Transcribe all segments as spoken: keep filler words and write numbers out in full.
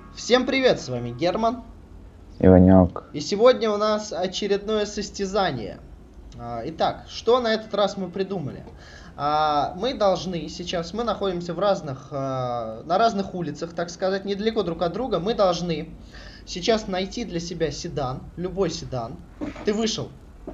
Всем привет, с вами Герман. Иванек. И сегодня у нас очередное состязание. Итак, что на этот раз мы придумали? Мы должны сейчас, мы находимся в разных, на разных улицах, так сказать, недалеко друг от друга. Мы должны сейчас найти для себя седан, любой седан. Ты вышел.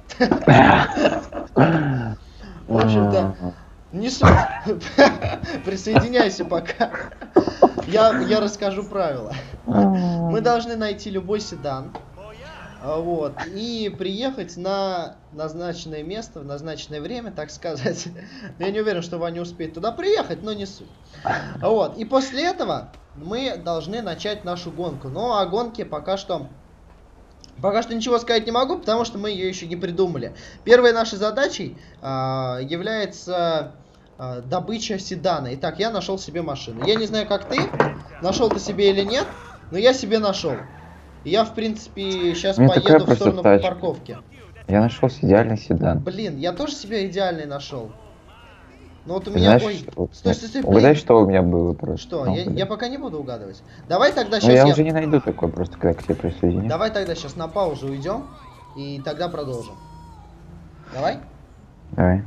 В общем-то, не суть. Присоединяйся пока. Я, я расскажу правила. Мы должны найти любой седан. Вот. И приехать на назначенное место, в назначенное время, так сказать. Я не уверен, что Ваня успеет туда приехать, но не суть. Вот. И после этого мы должны начать нашу гонку. Но о гонке пока что... Пока что ничего сказать не могу, потому что мы ее еще не придумали. Первой нашей задачей а, является а, добыча седана. Итак, я нашел себе машину. Я не знаю, как ты, нашел ты себе или нет, но я себе нашел. И я, в принципе, сейчас Мне поеду в такая сторону тачка. парковки. Я нашел идеальный седан. Блин, я тоже себе идеальный нашел. Ну вот у Ты меня... знаешь, Ой, стой, стой, стой, угадай, блин. что у меня было просто. Что? Ну, я, блин. я пока не буду угадывать. Давай тогда Ну, сейчас я, я... уже не найду такой, просто когда к тебе присоединюсь. Давай тогда сейчас на паузу уйдем, и тогда продолжим. Давай? Давай.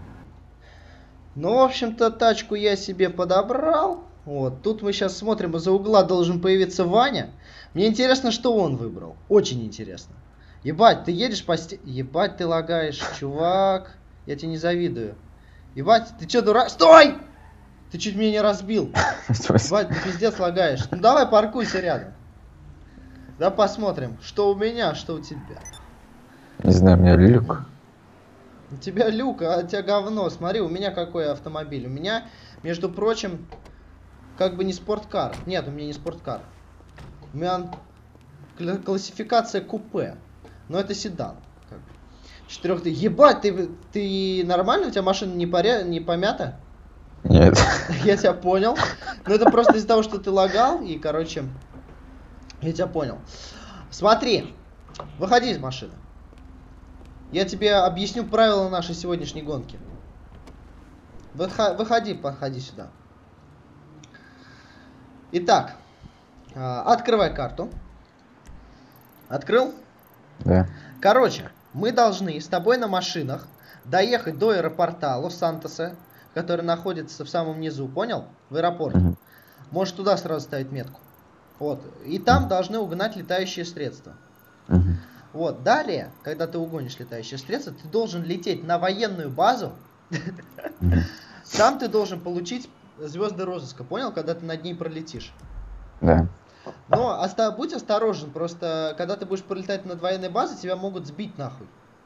Ну, в общем-то, тачку я себе подобрал. Вот, тут мы сейчас смотрим, из-за угла должен появиться Ваня. Мне интересно, что он выбрал. Очень интересно. Ебать, ты едешь по сте... Ебать, ты лагаешь, чувак. Я тебе не завидую. Ебать, ты чё, дурак? Стой! Ты чуть меня не разбил. Ебать, ты пиздец лагаешь. Ну, давай паркуйся рядом. Да посмотрим, что у меня, что у тебя. Не знаю, у меня люк. У тебя люк, а у тебя говно. Смотри, у меня какой автомобиль. У меня, между прочим, как бы не спорткар. Нет, у меня не спорткар. У меня классификация купе. Но это седан. Четырех... Ебать, ты, ты нормально? У тебя машина не, поря... не помята? Нет. Я тебя понял. Но это просто из-за того, что ты лагал. И, короче, я тебя понял. Смотри, выходи из машины. Я тебе объясню правила нашей сегодняшней гонки. Выходи, подходи сюда. Итак, открывай карту. Открыл? Да. Короче, мы должны с тобой на машинах доехать до аэропорта Лос-Сантоса, который находится в самом низу, понял? В аэропорте. Угу. Можешь туда сразу ставить метку. Вот. И там должны угнать летающие средства. Угу. Вот. Далее, когда ты угонишь летающее средство, ты должен лететь на военную базу. Угу. Там ты должен получить звезды розыска, понял? Когда ты над ней пролетишь. Да. Но оста будь осторожен, просто когда ты будешь пролетать над военной базой, тебя могут сбить нахуй.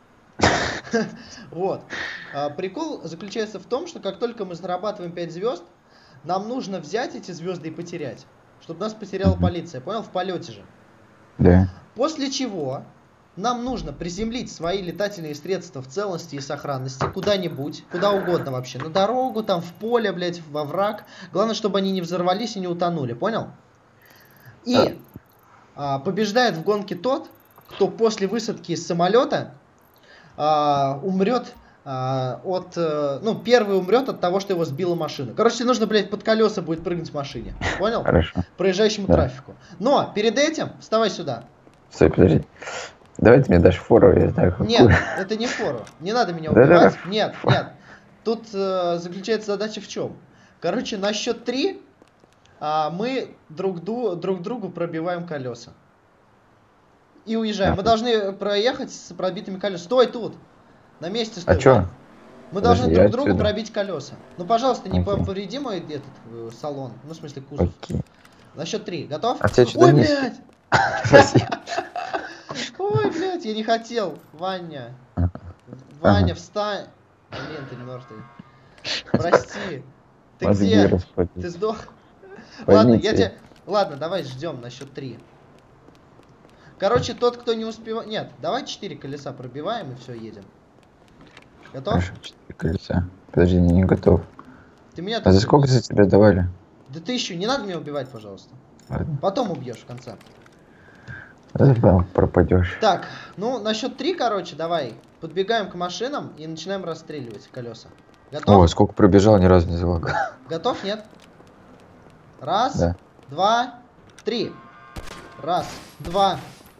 Вот. Прикол заключается в том, что как только мы зарабатываем пять звезд, нам нужно взять эти звезды и потерять. Чтобы нас потеряла полиция, понял? В полете же. Да. После чего нам нужно приземлить свои летательные средства в целости и сохранности куда-нибудь, куда угодно вообще. На дорогу, там в поле, блядь, во враг. Главное, чтобы они не взорвались и не утонули, понял? И а, побеждает в гонке тот, кто после высадки из самолета а, умрет а, от... А, ну, первый умрет от того, что его сбила машина. Короче, тебе нужно, блядь, под колеса будет прыгнуть в машине. Понял? Хорошо. Проезжающему Да. трафику. Но перед этим вставай сюда. Стой, подожди. Давай ты мне дашь фору, я знаю какую. Нет, это не фору. Не надо меня Да, убивать. да. Нет, нет. Тут э, заключается задача в чем? Короче, на счет три а, мы друг, ду друг другу пробиваем колеса. И уезжаем. А, Мы должны проехать с пробитыми колесами. Стой тут! На месте стой. А чё? Мы Подожди, должны я друг другу отсюда. пробить колеса. Ну, пожалуйста, не Окей. повреди мой этот э, салон. Ну, в смысле, кузов. Окей. На счет три. Готов? А тебя что-то Ой, не- блядь! Спасибо. Ой, блядь, я не хотел. Ваня. Ваня, Ага. встань. Блин, ты мертвый. Прости. Ты Мозги где? расплодить. Ты сдох? Ладно, я Поймите. тебе... Ладно, давай ждем на счет три. Короче, тот, кто не успевает... Нет, давай четыре колеса пробиваем и все, едем. Готов? Хорошо, четыре колеса. Подожди, не, не готов. Ты меня А тут за сколько убил. за тебя давали? Да ты еще не надо меня убивать, пожалуйста. Ладно. Потом убьешь в конце. Да, пропадешь. Так, ну, на счет три, короче, давай. Подбегаем к машинам и начинаем расстреливать колеса. Готов? О, сколько пробежал, ни разу не залагал. Готов, нет? Раз, Да. два, три. Раз, два.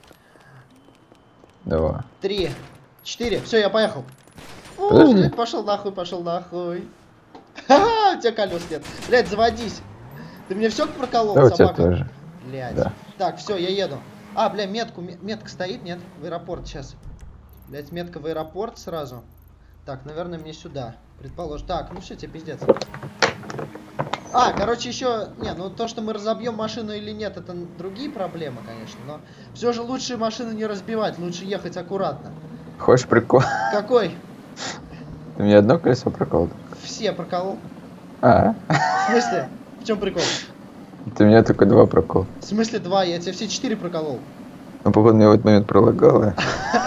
Два. Три. Четыре. Все, я поехал. Подожди. Пошел нахуй, пошел нахуй. Ха-ха, у тебя колес нет. Блять, заводись. Ты мне все проколол, Да, у тебя собака? тоже. Блять. Да. Так, все, я еду. А, бля, метку, метка стоит, нет? В аэропорт сейчас. Блять, метка в аэропорт сразу. Так, наверное, мне сюда. Предположим. Так, ну все, тебе пиздец. А, короче, еще... Не, ну то, что мы разобьем машину или нет, это другие проблемы, конечно. Но все же лучше машину не разбивать, лучше ехать аккуратно. Хочешь прикол? Какой? Ты мне одно колесо проколол? Все проколол. А, В смысле? В чем прикол? ты меня только два прокол. В смысле два? Я тебе все четыре проколол. Ну, походу, мне в этот момент пролагало.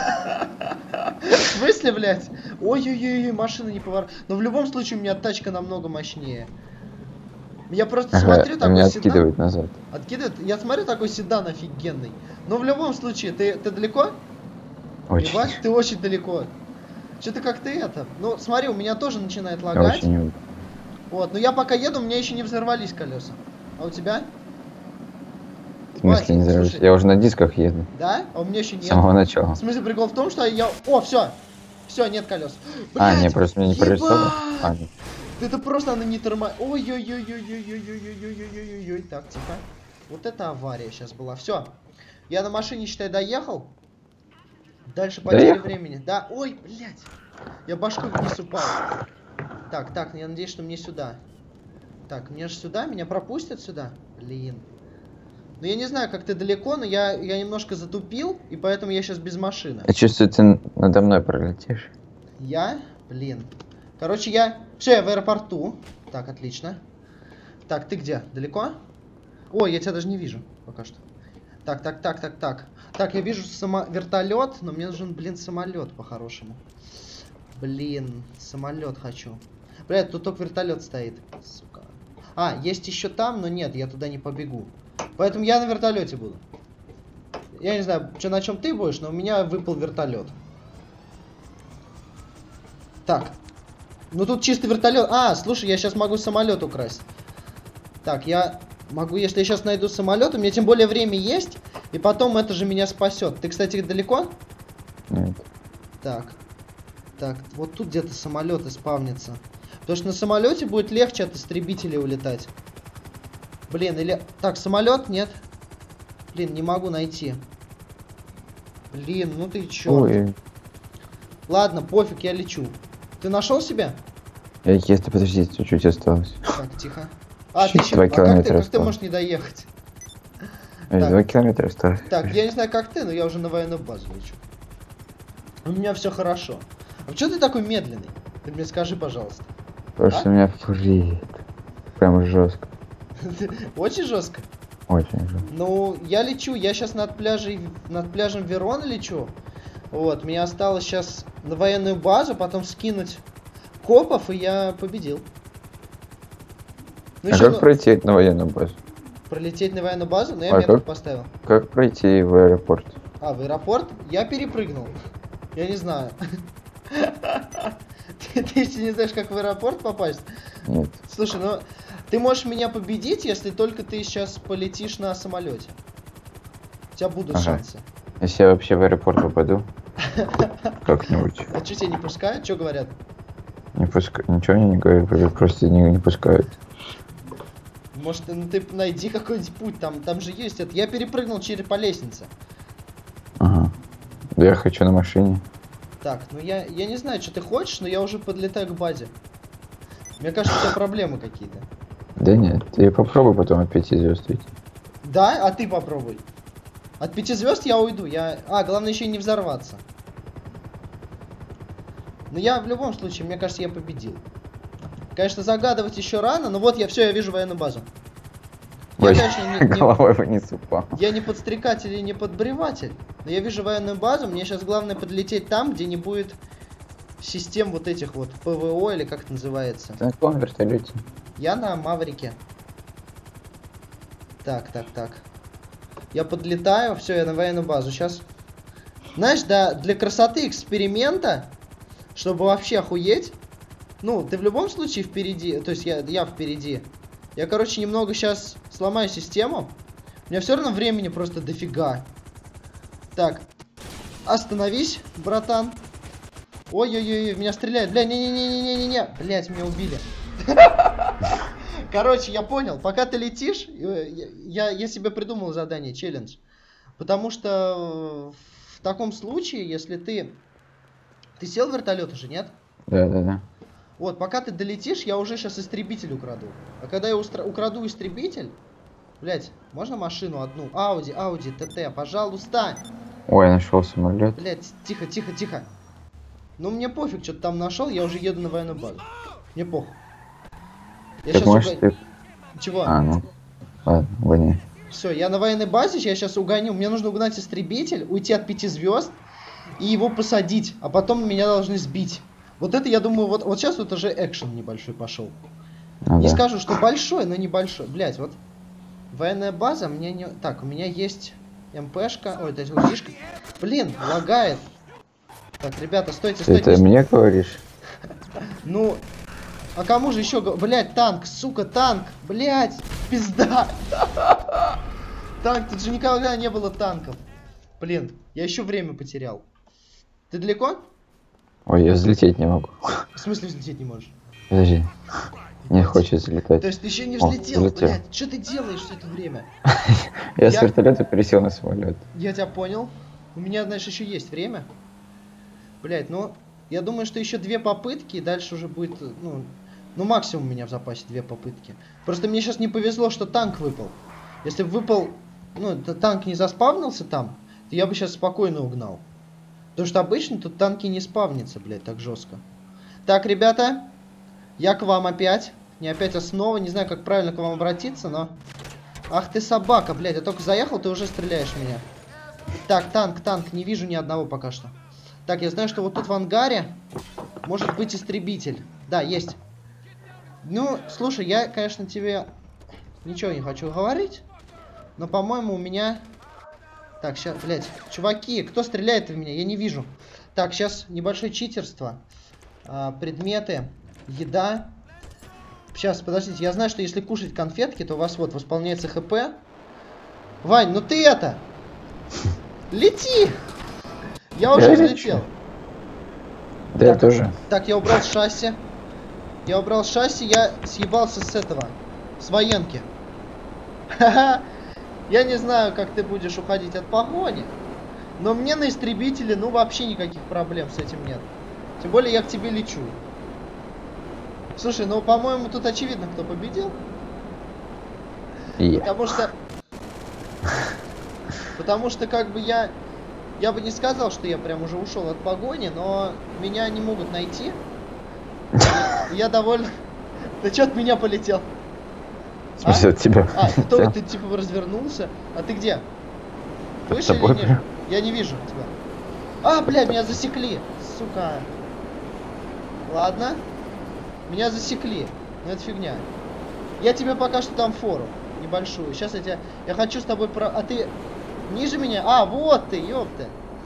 В смысле, блядь? Ой-ой-ой, машина не поворот. Но в любом случае у меня тачка намного мощнее. Я просто Ага, смотрю и такой меня седан. откидывает назад. Откидывает? Я смотрю такой седан офигенный. Но в любом случае, ты, ты далеко? Очень. Ебать, ты очень далеко. Что-то как ты это. Ну, смотри, у меня тоже начинает лагать. Очень. Вот, но я пока еду, у меня еще не взорвались колеса. А у тебя? В смысле не взорвались? Слушай, Я уже на дисках еду. Да? А у меня еще нет. С самого начала. В смысле, прикол в том, что я... О, все. Все, нет колес. А, Блядь, не, просто меня не ебать! прорисовано. А, нет. Это просто она не тормозит. Ой-ой-ой-ой-ой-ой-ой-ой-ой-ой-ой-ой-ой-ой. Так, тихо. Вот это авария сейчас была. Все. Я на машине, считай, доехал. Дальше потеря Доехал? времени. Да, ой, блядь. Я башкой вниз упал. Так, так, я надеюсь, что мне сюда. Так, мне же сюда, меня пропустят сюда? Блин. Ну я не знаю, как ты далеко, но я, я немножко затупил, и поэтому я сейчас без машины. Я чувствую, ты надо мной пролетишь. Я? Блин. Короче, я... Все, я в аэропорту. Так, отлично. Так, ты где? Далеко? Ой, я тебя даже не вижу пока что. Так, так, так, так, так. Так, я вижу само... вертолет, но мне нужен, блин, самолет по-хорошему. Блин, самолет хочу. Блядь, тут только вертолет стоит. Сука. А, есть еще там, но нет, я туда не побегу. Поэтому я на вертолете буду. Я не знаю, что на чем ты будешь, но у меня выпал вертолет. Так. Ну тут чисто вертолет. А, слушай, я сейчас могу самолет украсть. Так, я могу, если я сейчас найду самолет, у меня тем более время есть, и потом это же меня спасет. Ты, кстати, далеко? Нет. Так. Так, вот тут где-то самолеты спавнятся. Потому что на самолете будет легче от истребителей улетать. Блин, или... Так, самолет? Нет. Блин, не могу найти. Блин, ну ты чё? Ой. Ладно, пофиг, я лечу. Ты нашел себя? Я, если подожди, чуть-чуть осталось. Так, тихо. А, ты Чуть еще... два А как ты, километра как ты осталось. можешь не доехать? Эй, Так. Два километра осталось. Так, я не знаю, как ты, но я уже на военную базу лечу. У меня все хорошо. А что ты такой медленный? Ты мне скажи, пожалуйста. Потому А? что меня фурит. Прям жестко. Очень жестко. Очень жестко. Ну, я лечу, я сейчас над пляжей, над пляжем Верона лечу. Вот, мне осталось сейчас на военную базу, потом скинуть копов, и я победил. Ну, А еще как ну, пройти на военную базу? пролететь на военную базу, но я А метку как? поставил. Как пройти в аэропорт? А, в аэропорт? Я перепрыгнул. Я не знаю. Ты, ты еще не знаешь, как в аэропорт попасть? Нет. Слушай, ну ты можешь меня победить, если только ты сейчас полетишь на самолете. У тебя будут Ага. шансы. Если я вообще в аэропорт попаду, как-нибудь. А что тебя не пускают? Что говорят? Не пускают. Ничего мне не говорят, просто не, не пускают. Может, ну, ты найди какой-нибудь путь, там, там же есть это. Я перепрыгнул через по лестнице. Ага. Да я хочу на машине. Так, ну я, я не знаю, что ты хочешь, но я уже подлетаю к базе. Мне кажется, у тебя проблемы какие-то. Да нет, ты попробуй потом от пяти звезд уйти. Да? А ты попробуй. От пяти звезд я уйду. Я... А, главное еще и не взорваться. Но я в любом случае, мне кажется, я победил. Конечно, загадывать еще рано, но вот я все, я вижу военную базу. Я, Ой, конечно, не, не- головой вниз упал. я не подстрекатель и не подбреватель, но я вижу военную базу, мне сейчас главное подлететь там, где не будет систем вот этих вот ПВО или как это называется. Ты на каком вертолете? Я на Маврике. Так, так, так. Я подлетаю, все, я на военную базу. Сейчас. Знаешь, да, для красоты эксперимента, чтобы вообще охуеть. Ну, ты в любом случае впереди, то есть я, я впереди. Я, короче, немного сейчас сломаю систему. У меня все равно времени просто дофига. Так. Остановись, братан. Ой-ой-ой, меня стреляют. Бля, не-не-не-не-не-не-не. Блять, меня убили. Короче, я понял. Пока ты летишь, я, я себе придумал задание, челлендж. Потому что в таком случае, если ты... Ты сел в вертолет уже, нет? Да-да-да. Вот, пока ты долетишь, я уже сейчас истребитель украду. А когда я устра... украду истребитель... Блять, можно машину одну? Ауди, Ауди, ТТ, пожалуйста. Ой, я нашел самолет. Блять, тихо, тихо, тихо. Ну мне пофиг, что ты там нашел, я уже еду на военную базу. Мне похуй. Я Так, сейчас может, угон... ты... Чего? А, ну. Ладно, гони. Все, я на военной базе, я сейчас угоню. Мне нужно угнать истребитель, уйти от пяти звезд и его посадить, а потом меня должны сбить. Вот это, я думаю, вот, вот сейчас вот уже экшен небольшой пошел. Ну, Не да. скажу, что большой, но небольшой. Блять, вот военная база мне не... Так, у меня есть МПшка. Ой, это УЗИшка. Блин, лагает. Так, ребята, стойте, Ты стойте. это мне говоришь? Ну, а кому же еще... Блять, танк, сука, танк. Блять, пизда. Танк, тут же никогда не было танков. Блин, я еще время потерял. Ты далеко? Ой, я взлететь не могу. В смысле взлететь не можешь? Подожди. Не хочет взлетать. То есть ты еще не О, взлетел, взлетел. блядь? Что ты делаешь все это время? Я Я- с вертолета пересел на самолет. Я тебя понял. У меня, знаешь, еще есть время. Блять, ну, я думаю, что еще две попытки, и дальше уже будет, ну, ну, максимум у меня в запасе две попытки. Просто мне сейчас не повезло, что танк выпал. Если бы выпал, ну, т- танк не заспавнился там, то я бы сейчас спокойно угнал. Потому что обычно тут танки не спавнятся, блядь, так жестко. Так, ребята, я к вам опять. Не опять, а снова. Не знаю, как правильно к вам обратиться, но... Ах ты собака, блядь, я только заехал, ты уже стреляешь в меня. Так, танк, танк, не вижу ни одного пока что. Так, я знаю, что вот тут в ангаре может быть истребитель. Да, есть. Ну, слушай, я, конечно, тебе ничего не хочу говорить. Но, по-моему, у меня... Так, сейчас, блядь, чуваки, кто стреляет в меня? Я не вижу. Так, сейчас небольшое читерство. А, предметы, еда. Сейчас, подождите, я знаю, что если кушать конфетки, то у вас вот восполняется ХП. Вань, ну ты это... Лети! Я уже Я взлетел. Да, я тоже. Так, я убрал шасси. Я убрал шасси, я съебался с этого. С военки. Ха-ха. Я не знаю, как ты будешь уходить от погони. Но мне на истребителе, ну, вообще никаких проблем с этим нет. Тем более я к тебе лечу. Слушай, ну, по-моему, тут очевидно, кто победил. Я. Потому что... Потому что, как бы, я... Я бы не сказал, что я прям уже ушел от погони, но меня не могут найти. Я довольно... Ты чё от меня полетел? В смысле, от тебя? А, ты, то- ты типа развернулся. А ты где? Под Выше или тобой ниже? прям. Я не вижу тебя. А, бля, меня засекли. Сука. Ладно. Меня засекли. Но это фигня. Я тебе пока что дам фору. Небольшую. Сейчас я тебя... Я хочу с тобой про... А ты ниже меня? А, вот ты, ёпта.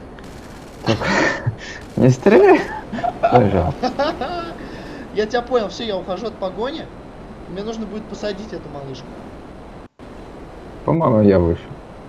Не стреляй. Пожалуйста. Я тебя понял. Все, я ухожу от погони. Мне нужно будет посадить эту малышку. По-моему, я вышел.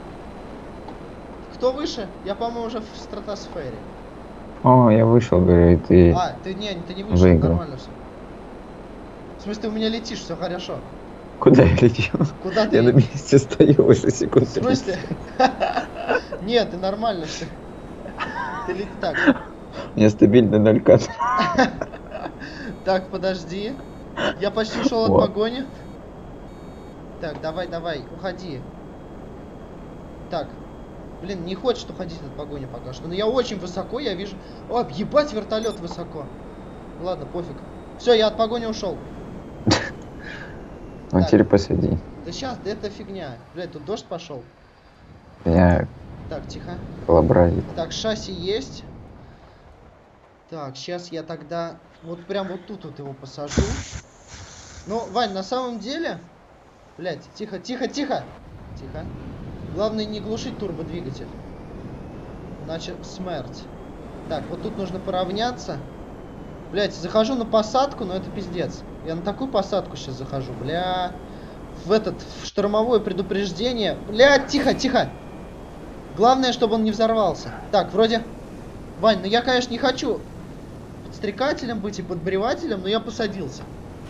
Кто выше? Я, по-моему, уже в стратосфере. О, я вышел, говорю, и ты... А, ты не, ты не вышел, Выиграл. нормально все. В смысле, ты у меня летишь, все хорошо. Куда я лечу? Куда ты? Я на месте стою уже секунд В смысле? Нет, ты нормально все. Ты лети так. У меня стабильно ноль кат. Так, подожди. Я почти ушел от Вот. погони. Так, давай, давай, уходи. Так. Блин, не хочет уходить от погони пока что. Но я очень высоко, я вижу... О, ебать, вертолет высоко. Ладно, пофиг. Все, я от погони ушел. Ну Так. теперь посади. Да сейчас, да это фигня. Блядь, тут дождь пошел. Меня Так, тихо. колобразит. Так, шасси есть. Так, сейчас я тогда вот прям вот тут вот его посажу. Ну, Вань, на самом деле... Блядь, тихо, тихо, тихо. Тихо. Главное не глушить турбодвигатель. Иначе смерть. Так, вот тут нужно поравняться. Блядь, захожу на посадку, но это пиздец. Я на такую посадку сейчас захожу, бля. в этот, в штормовое предупреждение. Блядь, тихо, тихо. Главное, чтобы он не взорвался. Так, вроде... Вань, ну я, конечно, не хочу подстрекателем быть и подбревателем, но я посадился.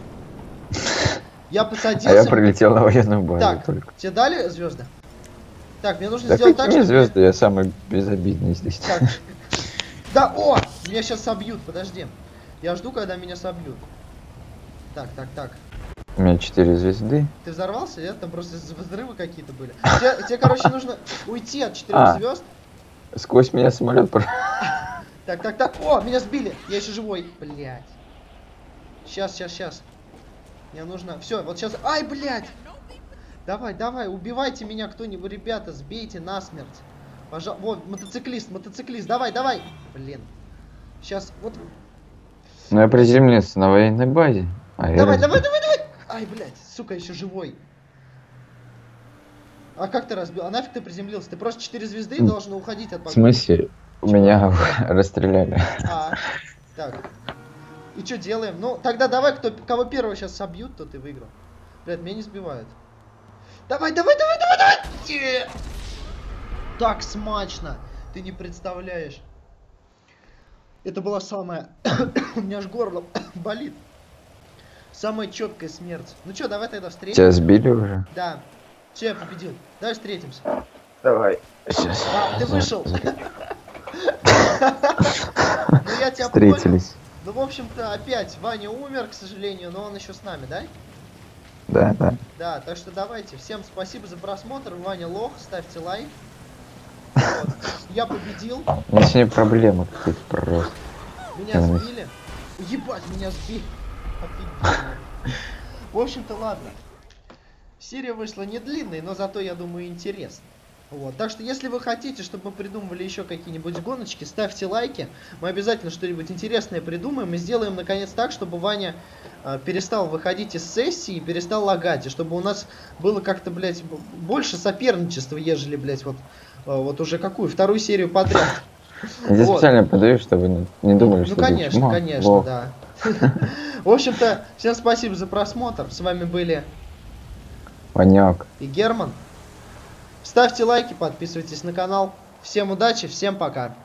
Я посадился. А я прилетел на военную базу Так, только. тебе дали звезды? Так, мне нужно Да сделать так, какие чтобы... звезды, я самый безобидный здесь. Так. Да, о! Меня сейчас собьют, подожди. Я жду, когда меня собьют. Так, так, так. У меня четыре звезды. Ты взорвался, нет? Там просто взрывы какие-то были. Тебе, тебе, короче, нужно уйти от четырех А. звезд. Сквозь меня самолет. Так, так, так. О, меня сбили. Я еще живой. Блять. Сейчас, сейчас, сейчас. Мне нужно... Все, вот сейчас... Ай, блядь! Давай, давай, убивайте меня кто-нибудь, ребята. Сбейте насмерть. Пожалуйста. Вот, мотоциклист, мотоциклист. Давай, давай. Блин. Сейчас, вот... Ну я приземлился на военной базе. А Давай, я... давай, давай, давай! Ай, блядь, сука, еще живой. А как ты разбил? А нафиг ты приземлился? Ты просто четыре звезды и должен уходить от В погоды. смысле? Меня расстреляли. А, так. И что делаем? Ну, тогда давай, кто, кого первого сейчас собьют, то ты выиграл. Блядь, меня не сбивают. Давай, давай, давай, давай, давай! Е! Так смачно! Ты не представляешь. Это была самая... У меня аж горло болит. Самая четкая смерть. Ну что, давай тогда встретимся. Тебя сбили уже? Да. Все, я победил. Давай встретимся. Давай. Сейчас. А, ты вышел. Ну я тебя Встретились. понял. Ну, в общем-то, опять Ваня умер, к сожалению, но он еще с нами, да? Да, да. Да, так что давайте. Всем спасибо за просмотр. Ваня лох, ставьте лайк. Вот. Я победил. У меня сегодня проблемы какие-то просто. Меня сбили. Ебать, меня сбили. Офигенно. В общем-то, ладно. Серия вышла не длинной, но зато, я думаю, интересной. Вот. Так что, если вы хотите, чтобы мы придумывали еще какие-нибудь гоночки, ставьте лайки. Мы обязательно что-нибудь интересное придумаем и сделаем, наконец, так, чтобы Ваня э, перестал выходить из сессии и перестал лагать. И чтобы у нас было как-то, блядь, больше соперничества, ежели, блядь, вот, э, вот уже какую? Вторую серию подряд. Я Вот. специально подаю, чтобы не, не думали, что Ну, конечно, чмо. конечно, Лох. да. В общем-то, всем спасибо за просмотр. С вами были Ваняк. и Герман. Ставьте лайки, подписывайтесь на канал. Всем удачи, всем пока.